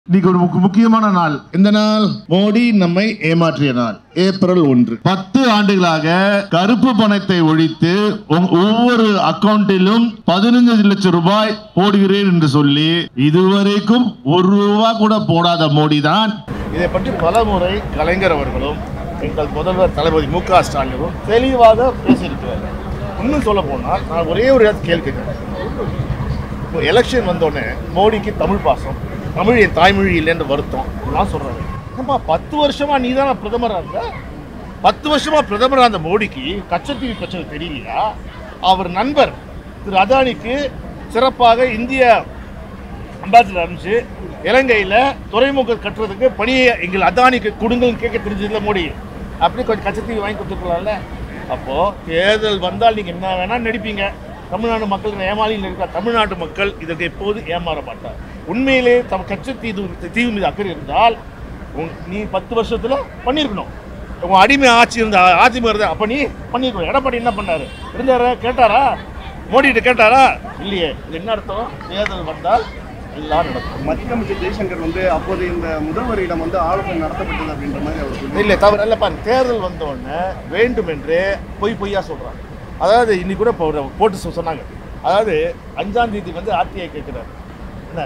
இன்னைக்கு ஒரு முக்கியமான நாள். இந்த நாள் மோடி நம்மை ஏமாற்றிய நாள். ஏப்ரல் 1. 10 ஆண்டுகளாக கருப்பு பணத்தை ஒழித்து ஒவ்வொரு அக்கவுண்டிலும் 15 லட்சம் ரூபாய் போடுகிறேன் என்று சொல்லி இதுவரைக்கும் ₹1 கூட போடாத மோடி தான். இதை பற்றி பல முறை கலைஞர் அவர்களும் எங்கள் முதல்வர் தளபதி மு.க. ஸ்டாலினும் தெளிவாக பேசியிருக்கிறார். இன்னும் சொல்ல போனால் நான் ஒரே ஒரு கேள்வி கேட்கிறேன். இப்போ எலெக்ஷன் வந்தோடனே மோடிக்கு தமிழ் பாசம், தமிழ் என் தாய்மொழி இல்லைன்னு வருத்தம் நான் சொல்கிறேன். ஏன்பா 10 வருஷமா நீ தானே பிரதமராக இருந்த? 10 வருஷமா பிரதமராக இருந்த மோடிக்கு கச்சத்தீவு பிரச்சனை தெரியலையா? அவர் நண்பர் திரு அதானிக்கு சிறப்பாக இந்திய அம்பாசிடர் அனுப்பிச்சு இலங்கையில் துறைமுகம் கட்டுறதுக்கு பணியை எங்கள் அதானிக்கு கொடுங்கன்னு கேட்க தெரிஞ்சதில்ல மோடி. அப்படி கொஞ்சம் கச்சத்தீவு வாங்கி கொடுத்துருக்கலாம்ல. அப்போது தேர்தல் வந்தால் நீங்கள் என்ன வேணால் நடிப்பீங்க. தமிழ்நாடு மக்களுக்கு ஏமாளியில் இருக்கிற தமிழ்நாட்டு மக்கள் இதற்கு எப்போது ஏமாற மாட்டார். உண்மையிலே கச்சத்தீவு மீது அக்கறை இருந்தால் நீ 10 வருஷத்தில் பண்ணியிருக்கணும். உங்கள் அடிமை ஆட்சி இருந்த அதிமுக இருந்தால் அப்போ நீ பண்ணியிருக்கணும். எடப்பாடி என்ன பண்ணார்? இருந்தார கேட்டாரா? மோடிகிட்ட கேட்டாரா? இல்லையே. இது என்ன அர்த்தம்? தேர்தல் வந்தால் எல்லாம் நடக்கும். மத்திய அமைச்சர் ஜெய்சங்கர் அப்போது இந்த முதல்வரிடம் ஆலோசனை நடத்தப்பட்டது அப்படின்ற மாதிரி அவர் இல்லை தவறு இல்லை. பாருங்க, தேர்தல் வந்தோடனே வேண்டுமென்றே பொய்யா சொல்கிறாங்க. அதாவது இன்னைக்கு கூட போட்டு சொன்னாங்க. அதாவது 5ஆம் தேதி ஆர்டிஐ கேட்குறாரு. என்ன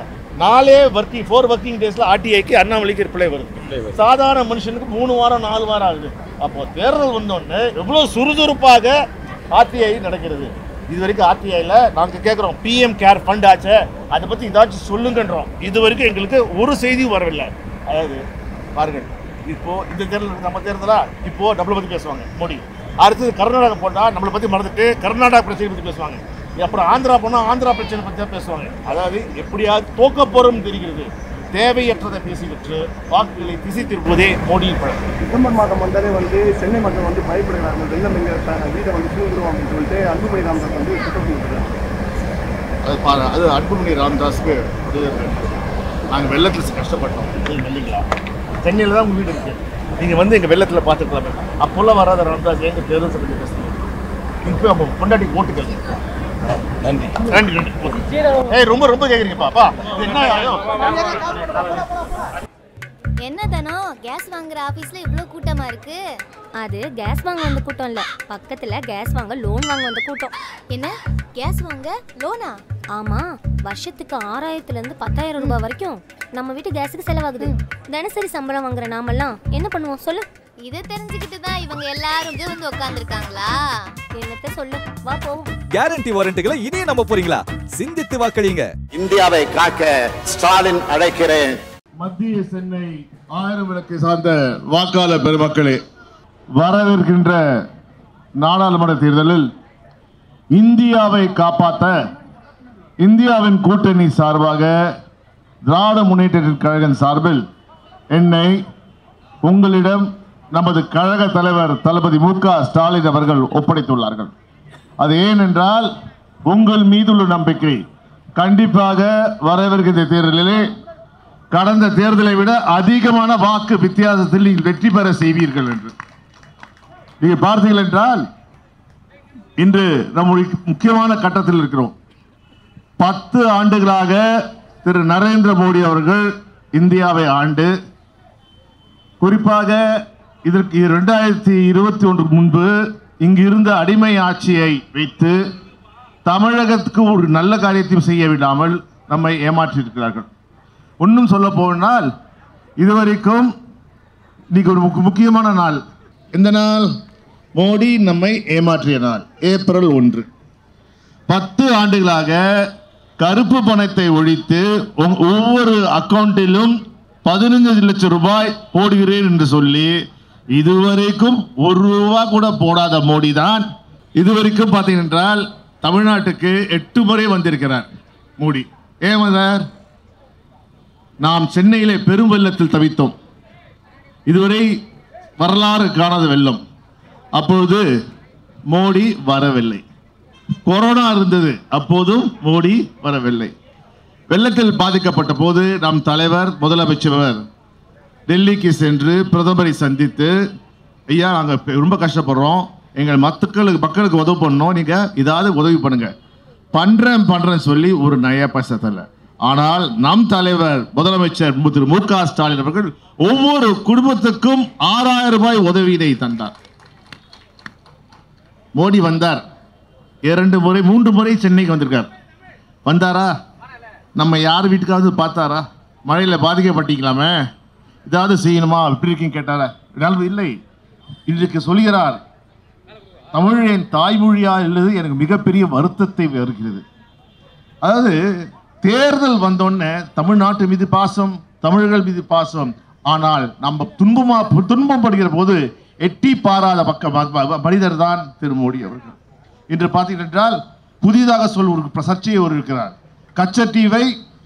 4 ஒர்க்கிங் டேஸில் ஆர்டிஐக்கு அண்ணாமலைக்கு ரிப்ளை வருது. சாதாரண மனுஷனுக்கு 3 வாரம் 4 வாரம் ஆகுது. அப்போ தேர்தல் வந்தோடனே எவ்வளோ சுறுசுறுப்பாக ஆர்டிஐ நடக்கிறது. இது வரைக்கும் ஆர்டிஐயில் நாங்கள் கேட்குறோம், பிஎம் கேர் ஃபண்ட் ஆச்சு, அதை பற்றி ஏதாச்சும் சொல்லுங்கன்றோம். இது வரைக்கும் எங்களுக்கு ஒரு செய்தியும் வரவில்லை. அதாவது பாருங்கள், இப்போது இந்த தேர்தல் நம்ம தேர்தலா இப்போது நம்மளை பற்றி பேசுவாங்க மோடி. அடுத்தது கர்நாடகா போட்டால் நம்மளை பற்றி மறந்துட்டு கர்நாடகா பிரச்சனை பற்றி பேசுவாங்க. அப்புறம் ஆந்திரா போனால் ஆந்திரா பிரச்சனை பற்றி தான் பேசுவாங்க. அதாவது எப்படியாவது தோக்க போகிறோம்னு தெரிகிறது. தேவையற்றதை பேசிவிட்டு வாக்குகளை திசை திருப்பதே மோடியின் பழக்கம். டிசம்பர் மாதம் வந்தாலே சென்னை மக்கள் பயப்படுகிறார்கள். வெள்ளம் எங்கள் வீட்டை சூழ்ந்துருவோம் அப்படின்னு சொல்லிட்டு அன்புமணி ராமதாஸ் குற்றம் சொல்லியிருக்காங்க. அது அன்புமணி ராமதாஸுக்கு நாங்கள் வெள்ளத்தில் கஷ்டப்பட்டோம் இல்லைங்களா? சென்னையில் தான் உங்கள் வீடு இருக்குது. நீங்கள் எங்கள் வெள்ளத்தில் பார்த்துக்கலாமே. அப்போல்லாம் வராத ராமதாஸ் எங்கள் தேர்தல் சட்டத்தை பேசுகிறீங்க. இப்போ அப்போ பொண்டாட்டி ஓட்டுக்கள். நன்றி நன்றி நன்றி. ரொம்ப ரொம்ப கேட்குறீங்கப்பா. என்ன தானோ கேஸ் வாங்குற ஆபீஸ்ல இவ்வளவு கூட்டமா இருக்கு? அது கேஸ் வாங்க வந்த கூட்டம் இல்ல, பக்கத்துல கேஸ் வாங்க லோன் வாங்க வந்த கூட்டம். என்ன கேஸ் வாங்க லோனா? ஆமா, வருஷத்துக்கு 6000 இருந்து 10000 ரூபாய் வரைக்கும் நம்ம வீட்டு கேஸுக்கு செலவாகுது. தினசரி சம்பளம் வாங்குற நாமெல்லாம் என்ன பண்ணுவோம் சொல்லு? இதை தெரிஞ்சுக்கிட்டு தான் இவங்க எல்லாரும் உட்கார்ந்துருக்காங்களா? என்னத்த சொல்லு, வா போவோம். கேரண்டி வாரண்டிகளை இனியே நம்ப போறீங்களா? சிந்தித்து வாக்களிங்க. இந்தியாவை காக்க ஸ்டாலின் அழைக்கிறேன். மத்திய சென்னை 1000 விளக்கு சார்ந்த வாக்காளர் பெருமக்களே, வரவிருக்கின்ற நாடாளுமன்ற தேர்தலில் இந்தியாவை காப்பாற்ற இந்தியாவின் கூட்டணி சார்பாக திராவிட முன்னேற்ற கழகம் சார்பில் என்னை உங்களிடம் நமது கழக தலைவர் தளபதி மு.க. ஸ்டாலின் அவர்கள் ஒப்படைத்துள்ளார்கள். அது ஏனென்றால் உங்கள் மீதுள்ள நம்பிக்கை கண்டிப்பாக வரவிருக்கின்ற தேர்தலிலே கடந்த தேர்தலை விட அதிகமான வாக்கு வித்தியாசத்தில் நீங்கள் வெற்றி பெற செய்வீர்கள் என்று நீங்கள் பார்த்தீர்கள் என்றால் இன்று நம்முடைய முக்கியமான கட்டத்தில் இருக்கிறோம். 10 ஆண்டுகளாக திரு நரேந்திர மோடி அவர்கள் இந்தியாவை ஆண்டு, குறிப்பாக இதற்கு 2021 முன்பு இங்கு இருந்த அடிமை ஆட்சியை வைத்து தமிழகத்துக்கு ஒரு நல்ல காரியத்தையும் செய்ய விடாமல் நம்மை ஏமாற்றியிருக்கிறார்கள். இன்னும் சொல்ல போனால் இதுவரைக்கும் இன்னைக்கு ஒரு முக்கியமான நாள். இந்த நாள் மோடி நம்மை ஏமாற்றிய நாள். ஏப்ரல் 1. 10 ஆண்டுகளாக கருப்பு பணத்தை ஒழித்து ஒவ்வொரு அக்கவுண்டிலும் 15 லட்சம் ரூபாய் போடுகிறேன் என்று சொல்லி இதுவரைக்கும் ₹1 கூட போடாத மோடி தான். இதுவரைக்கும் பார்த்தீங்கன்றால் தமிழ்நாட்டுக்கு 8 முறை வந்திருக்கிறார் மோடி. ஏன் சார்? நாம் சென்னையிலே பெரும் வெள்ளத்தில் தவித்தோம். இதுவரை வரலாறு காணாத வெள்ளம். அப்பொழுது மோடி வரவில்லை. கொரோனா இருந்தது, அப்போதும் மோடி வரவில்லை. வெள்ளத்தில் பாதிக்கப்பட்ட போது நம் தலைவர் முதலமைச்சர் டெல்லிக்கு சென்று பிரதமரை சந்தித்து, ஐயா நாங்கள் ரொம்ப கஷ்டப்படுறோம், எங்கள் மக்களுக்கு உதவி பண்ணோம், நீங்கள் ஏதாவது உதவி பண்ணுங்க, பண்ணுறேன்னு சொல்லி ஒரு நயா பைசா தரல. ஆனால் நம் தலைவர் முதலமைச்சர் திரு மு.க. ஸ்டாலின் அவர்கள் ஒவ்வொரு குடும்பத்துக்கும் 6000 ரூபாய் உதவியை தந்தார். மோடி வந்தார், 2 முறை 3 முறை சென்னைக்கு வந்திருக்கார். வந்தாரா? நம்ம யார் வீட்டுக்காவது பார்த்தாரா? மழையில் பாதிக்கப்பட்டீங்களாமே, ஏதாவது செய்யணுமா, எப்படி இருக்கீங்க கேட்டாரா? இல்லை. இன்றைக்கு சொல்கிறார், தமிழ் என் தாய்மொழியா இல்லது எனக்கு மிகப்பெரிய வருத்தத்தை வருகிறது. அதாவது தேர்தல் வந்தோடனே தமிழ்நாட்டு மீது பாசம், தமிழர்கள் மீது பாசம். ஆனால் நம்ம துன்பம் படுகிற போது எட்டி பாராத மனிதர் தான் திரு மோடி அவர்கள். இன்று பார்த்தீர்கள் என்றால் புதிதாக ஒரு சர்ச்சையை இருக்கிறார். கச்சத்தீவை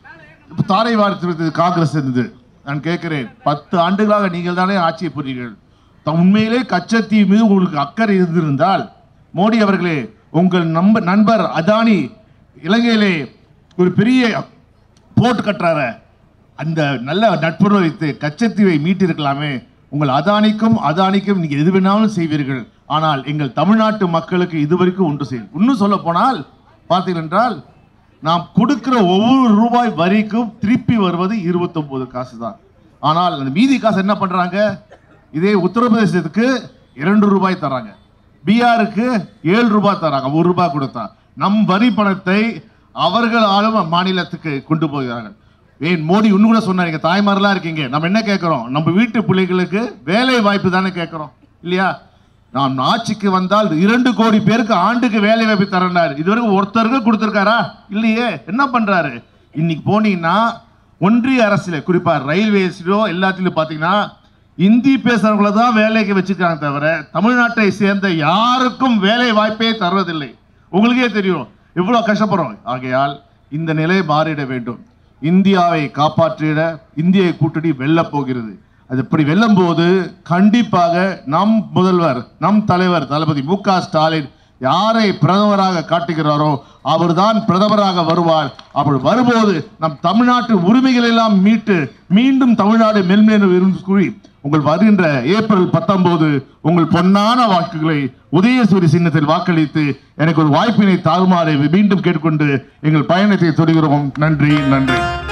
தாரை வார்த்து காங்கிரஸ் இருந்தது. நான் கேட்கிறேன், 10 ஆண்டுகளாக நீங்கள் தானே ஆட்சியை புரிகிறீர்கள். உண்மையிலே கச்சத்தீவு மீது உங்களுக்கு அக்கறை இருந்திருந்தால், மோடி அவர்களே, உங்கள் நண்பர் அதானி இலங்கையிலே ஒரு பெரிய போர்ட் கட்டுறாரு, அந்த நல்ல நட்புறவு வைத்து கச்சத்தீவை மீட்டிருக்கலாமே. உங்கள் அதானிக்கும் நீங்க எது வேணாலும் செய்வீர்கள். ஆனால் எங்கள் தமிழ்நாட்டு மக்களுக்கு இதுவரைக்கும் ஒன்று செய்யும். இன்னும் சொல்ல போனால் பார்த்தீர்கள் என்றால், நாம் கொடுக்கிற ஒவ்வொரு ரூபாய் வரிக்கும் திருப்பி வருவது 29 காசு தான். ஆனால் அந்த மீதி காசு என்ன பண்றாங்க? இதே உத்தரப்பிரதேசத்துக்கு 2 ரூபாய் தராங்க, பீகாருக்கு 7 ரூபாய் தராங்க, 1 ரூபாய் கொடுத்தா. நம் வரி பணத்தை அவர்களாலும் மாநிலத்துக்கு கொண்டு போகிறார்கள். ஏன் மோடி இன்னும் கூட சொன்னாங்க, தாய்மாரெல்லாம் இருக்கீங்க, நம்ம என்ன கேட்கிறோம்? நம்ம வீட்டு பிள்ளைகளுக்கு வேலை வாய்ப்பு தானே கேட்கிறோம், இல்லையா? நாம் ஆட்சிக்கு வந்தால் 2 கோடி பேருக்கு ஆண்டுக்கு வேலை வாய்ப்பு தரனார். இதுவரைக்கும் ஒருத்தருக்கு கொடுத்திருக்காரா? இல்லையே. என்ன பண்றாரு? இன்னைக்கு போனீங்கன்னா ஒன்றிய அரசியல, குறிப்பா ரயில்வேஸ்லோ எல்லாத்திலும் பாத்தீங்கன்னா இந்தி பேசுறவங்கள தான் வேலைக்கு வச்சுக்கிறாங்க, தவிர தமிழ்நாட்டை சேர்ந்த யாருக்கும் வேலை வாய்ப்பே தர்றதில்லை. உங்களுக்கே தெரியும் எவ்வளவு கஷ்டப்படுறோம். ஆகையால் இந்த நிலை மாறிட வேண்டும். இந்தியாவை காப்பாற்றிட இந்திய கூட்டணி வெல்லப் போகிறது. அது இப்படி வெல்லும் போது கண்டிப்பாக நம் முதல்வர், நம் தலைவர் தளபதி மு.க. ஸ்டாலின் யாரை பிரதமராக காட்டுகிறாரோ அவர்தான் பிரதமராக வருவார். அப்படி வரும்போது நம் தமிழ்நாட்டு உரிமைகள் எல்லாம் மீட்டு மீண்டும் தமிழ்நாடு மென்மேலும் கூறி உங்கள் வருகின்ற ஏப்ரல் 19 உங்கள் பொன்னான வாக்குகளை உதயசூரிய சின்னத்தில் வாக்களித்து எனக்கு ஒரு வாய்ப்பினை தாருமாறு மீண்டும் கேட்டுக்கொண்டு எங்கள் பயணத்தை தொடர்கிறோம். நன்றி.